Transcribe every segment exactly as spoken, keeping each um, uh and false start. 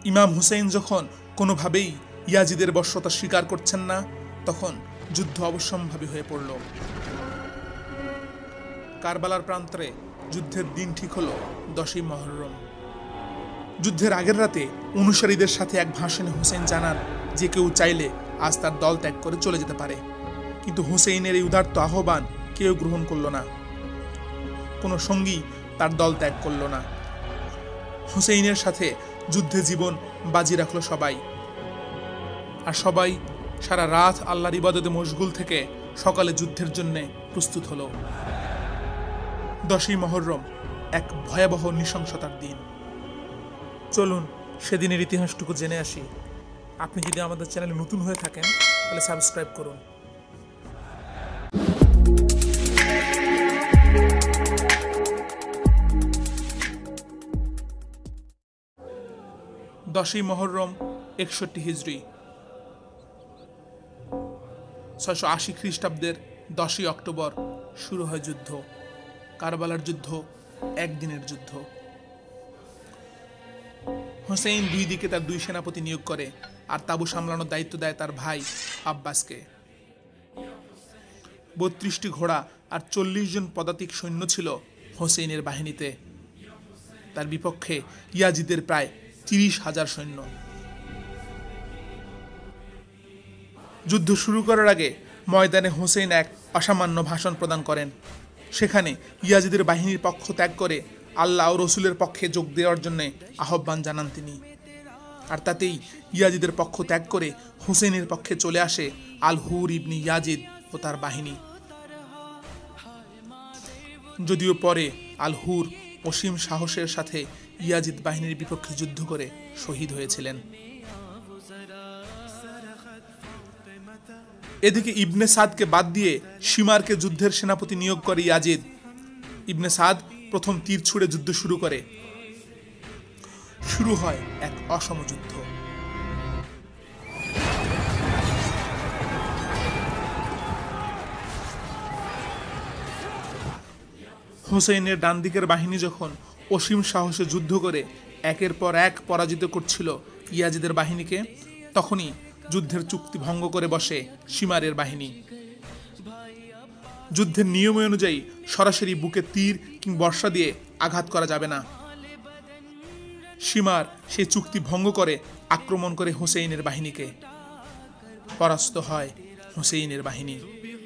ইমাম হুসেইন যখন কোনোভাবেই ইয়াজিদের বশ্যতা স্বীকার করছেন না, তখন যুদ্ধ অবশ্যম্ভাবী হয়ে পড়ল। কারবালার প্রান্তরে যুদ্ধের দিন ঠিক হল দশই মহররম। যুদ্ধের আগের রাতে অনুসারীদের সাথে এক ভাষণে হুসেইন জানান যে কেউ চাইলে আজ তার দল ত্যাগ করে চলে যেতে পারে। কিন্তু হুসেইনের এই উদাত্ত আহ্বান কেউ গ্রহণ করল না। কোনো সঙ্গী তার দল ত্যাগ করল না। হুসেইনের সাথে যুদ্ধে জীবন বাজি রাখল সবাই। আর সবাই সারা রাত আল্লাহর ইবাদতে মশগুল থেকে সকালে যুদ্ধের জন্য প্রস্তুত হলো। দশই মহররম এক ভয়াবহ নৃশংসতার দিন। চলুন সেদিনের ইতিহাসটুকু জেনে আসি। আপনি যদি আমাদের চ্যানেলে নতুন হয়ে থাকেন তাহলে সাবস্ক্রাইব করুন। দশই মহররম একষট্টি হিজরি, ছয়শো আশি খ্রিস্টাব্দের দশই অক্টোবর শুরু হয় যুদ্ধ। কারবালার যুদ্ধ একদিনের যুদ্ধ। হুসেইন দুই দিকে তার দুই সেনাপতি নিয়োগ করে আর তাবু সামলানোর দায়িত্ব দেয় তার ভাই আব্বাসকে। বত্রিশটি ঘোড়া আর চল্লিশ জন পদাতিক সৈন্য ছিল হুসেইনের বাহিনীতে। তার বিপক্ষে ইয়াজিদের প্রায় তিরিশ হাজার সৈন্য। যুদ্ধ শুরু করার আগে ময়দানে হুসেইন এক অসামান্য ভাষণ প্রদান করেন। সেখানে ইয়াজিদের বাহিনীর পক্ষ ত্যাগ করে আল্লাহ ও রসুলের পক্ষে যোগ দেওয়ার জন্য আহ্বান জানান তিনি। আর তাতেই ইয়াজিদের পক্ষ ত্যাগ করে হুসেইনের পক্ষে চলে আসে আল হুর ইবনি ইয়াজিদ ও তার বাহিনী। যদিও পরে আল হুর অসীম সাহসের সাথে ইয়াজিদ বাহিনীর বিপক্ষে যুদ্ধ করে শহীদ হয়েছিলেন। এদিকে ইবনে সাদকে বাদ দিয়ে শিমারকে যুদ্ধের সেনাপতি নিয়োগ করে ইয়াজিদ। ইবনে সাদ প্রথম তীর ছুড়ে যুদ্ধ শুরু করে। শুরু হয় এক অসম যুদ্ধ। হুসেইনের ডান দিকের বাহিনী যখন অসীম সাহসে যুদ্ধ করে একের পর এক পরাজিত করছিল ইয়াজিদের বাহিনীকে, তখনই যুদ্ধের চুক্তি ভঙ্গ করে বসে শিমারের বাহিনী। যুদ্ধের নিয়ম অনুযায়ী সরাসরি বুকে তীর কিংবা বর্ষা দিয়ে আঘাত করা যাবে না। শিমার সেই চুক্তি ভঙ্গ করে আক্রমণ করে হুসেইনের বাহিনীকে। পরাস্ত হয় হুসেইনের বাহিনী।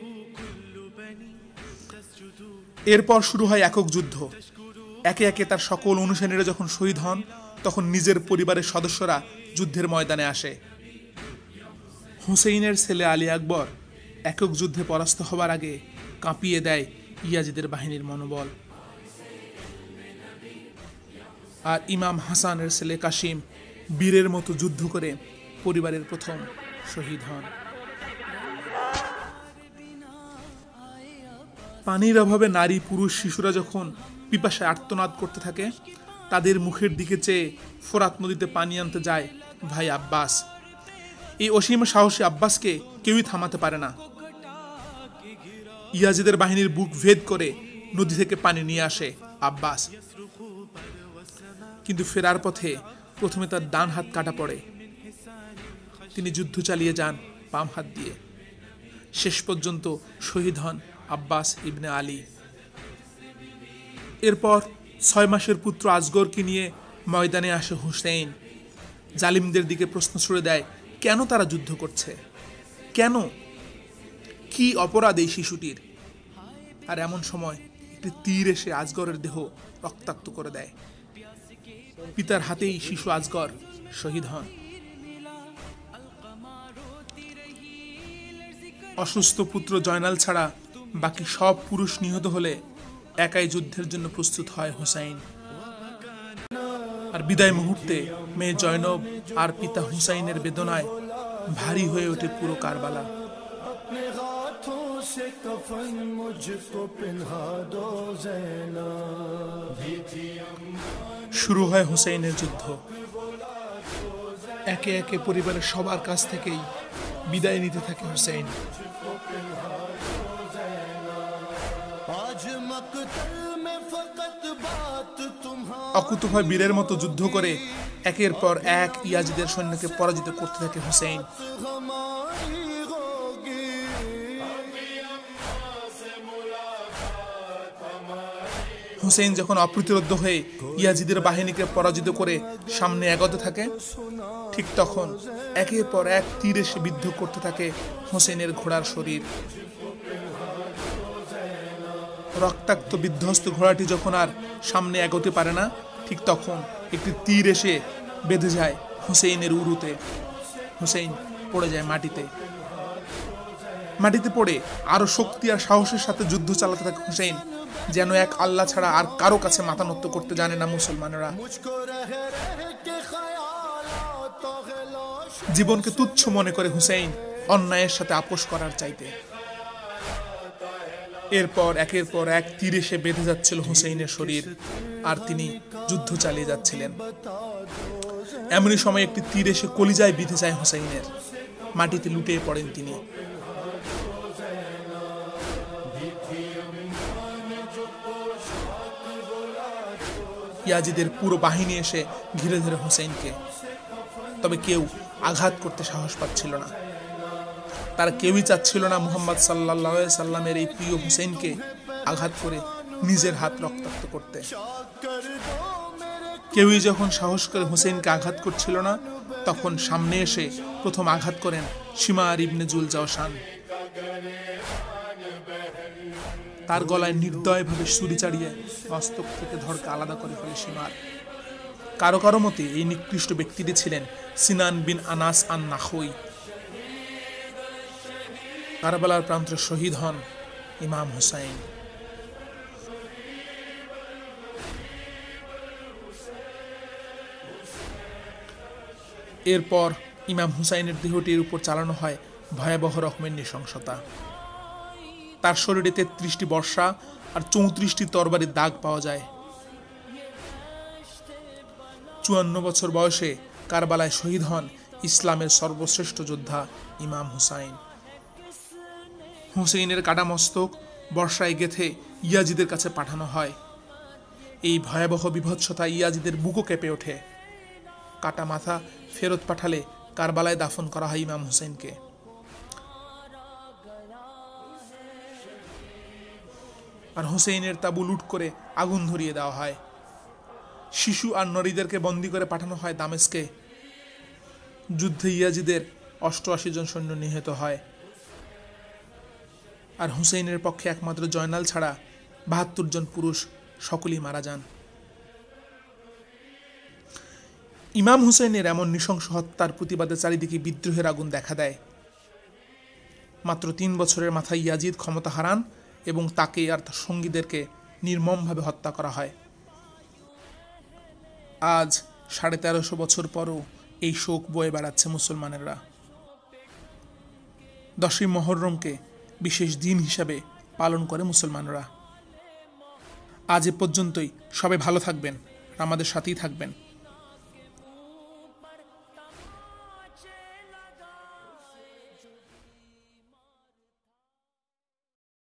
এরপর শুরু হয় একক যুদ্ধ। একে একে তার সকল অনুসারীরা যখন শহীদ হন, তখন নিজের পরিবারের সদস্যরা যুদ্ধের ময়দানে আসে। হুসেইনের ছেলে আলী আকবর একক যুদ্ধে পরাস্ত হবার আগে কাঁপিয়ে দেয় ইয়াজিদের বাহিনীর মনোবল। আর ইমাম হাসানের ছেলে কাসিম বীরের মতো যুদ্ধ করে পরিবারের প্রথম শহীদ হন। পানির অভাবে নারী, পুরুষ, শিশুরা যখন পিপাসায় আর্তনাদ করতে থাকে, তাদের মুখের দিকে চেয়ে ফোরাত নদীতে পানি আনতে যায় ভাই আব্বাস। এই অসীম সাহসী আব্বাসকে কেউই থামাতে পারে না। ইয়াজিদের বাহিনীর বুক ভেদ করে নদী থেকে পানি নিয়ে আসে আব্বাস। কিন্তু ফেরার পথে প্রথমে তার ডান হাত কাটা পড়ে। তিনি যুদ্ধ চালিয়ে যান বাম হাত দিয়ে। শেষ পর্যন্ত শহীদ হন আব্বাস ইবনে আলী। এরপর ছয় মাসের পুত্র আসগরকে নিয়ে ময়দানে আসে হুসেইন। জালিমদের দিকে প্রশ্ন ছুড়ে দেয়, কেন তারা যুদ্ধ করছে? কেন? কি অপরাধ এই শিশুটির? আর এমন সময় একটি তীর এসে আসগরের দেহ রক্তাক্ত করে দেয়। পিতার হাতেই শিশু আসগর শহীদ হন। অসুস্থ পুত্র জয়নাল ছাড়া বাকি সব পুরুষ নিহত হলে একাই যুদ্ধের জন্য প্রস্তুত হয় হুসাইন। আর বিদায় মুহূর্তে মেয়ে জয়নব আর পিতা হুসাইনের বেদনায় ভারী হয়ে ওঠে পুরো কারবালা। শুরু হয় হুসাইনের যুদ্ধ। একে একে পরিবারের সবার কাছ থেকেই বিদায় নিতে থাকে হুসাইন। অকুতোভয় বীরের মতো যুদ্ধ করে একের পর এক ইয়াজিদের সৈন্যকে পরাজিত করতে থাকে হুসেইন। হুসেইন যখন অপ্রতিরোধ্য হয়ে ইয়াজিদের বাহিনীকে পরাজিত করে সামনে এগোতে থাকে, ঠিক তখন একের পর এক তীর এসে বিদ্ধ করতে থাকে হুসেইনের ঘোড়ার শরীর। রক্তাক্ত বিধ্বস্ত ঘোড়াটি যখন আর সামনে এগোতে পারে না, ঠিক তখন একটি তীর এসে বেঁধে যায় হুসেইনের উরুতে। হুসেইন পড়ে যায় মাটিতে। মাটিতে পড়ে আরো শক্তি আর সাহসের সাথে যুদ্ধ চালাতে থাকে হুসেইন, যেন এক আল্লাহ ছাড়া আর কারো কাছে মাথা নত করতে জানে না মুসলমানেরা। জীবনকে তুচ্ছ মনে করে হুসেইন অন্যায়ের সাথে আপোষ করার চাইতে। এরপর একের পর এক তীর এসে বেঁধে যাচ্ছিল হুসেইনের শরীর, আর তিনি যুদ্ধ চালিয়ে যাচ্ছিলেন। এমনই সময় একটি তীর এসে কলিজায় বিঁধে যায় হুসেইনের। মাটিতে লুটিয়ে পড়েন তিনি। ইয়াজিদের পুরো বাহিনী এসে ঘিরে ধরে হুসেইনকে, তবে কেউ আঘাত করতে সাহস পাচ্ছিল না। তারা কেউই চাচ্ছিল না মুহাম্মদ সাল্লাল্লাহু আলাইহি সাল্লামের এই প্রিয় হুসেইনকে আঘাত করে নিজের হাত রক্তাক্ত করতে। কেউই যখন সাহস করে হুসেইনকে আঘাত করছিল না, তখন সামনে এসে প্রথম আঘাত করেন শিমার ইবনে জুল জাওশান। তার গলায় নির্দয়ভাবে ছুরি চাড়িয়ে মস্তক থেকে ধড়কে আলাদা করে ফেলে শিমার। কারো কারো মতে এই নিকৃষ্ট ব্যক্তিটি ছিলেন সিনান বিন আনাস আন নাখই। কারবালার প্রান্তে শহীদ হন ইমাম হুসাইন। এরপর ইমাম হুসাইনের দেহটির উপর চালানো হয় ভয়াবহ রকমের নৃশংসতা। তার শরীরে তেত্রিশটি বর্ষা আর চৌত্রিশটি তরবারির দাগ পাওয়া যায়। চুয়ান্ন বছর বয়সে কারবালায় শহীদ হন ইসলামের সর্বশ্রেষ্ঠ যোদ্ধা ইমাম হুসাইন। হুসেইনের কাটা মস্তক বর্ষায় গেথে ইয়াজিদের কাছে পাঠানো হয়। এই ভয়াবহ বিভৎসতা ইয়াজিদের বুকও কেঁপে ওঠে। কাটা মাথা ফেরত পাঠালে কারবালায় দাফন করা হয় ইমাম হুসেইনকে। আর হুসেইনের তাবু লুট করে আগুন ধরিয়ে দেওয়া হয়। শিশু আর নারীদেরকে বন্দী করে পাঠানো হয় দামেস্কে। যুদ্ধে ইয়াজিদের অষ্টআশি জন সৈন্য নিহত হয়। আর হুসেইনের পক্ষে একমাত্র জয়নাল ছাড়া বাহাত্তর জন পুরুষ সকলেই মারা যান। ইমাম হুসেইনের এমন নৃশংস হত্যার প্রতিবাদে চারিদিকে বিদ্রোহের আগুন দেখা দেয়। মাত্র তিন বছরের মাথায় ইয়াজিদ ক্ষমতা হারান এবং তাকে আর তার সঙ্গীদেরকে নির্মমভাবে হত্যা করা হয়। আজ সাড়ে তেরোশো বছর পরও এই শোক বয়ে বেড়াচ্ছে মুসলমানেরা। দশই মুহররমকে বিশেষ দিন হিসাবে পালন করে মুসলমানরা। আজ এ পর্যন্তই। সবাই ভালো থাকবেন, আমাদের সাথেই থাকবেন।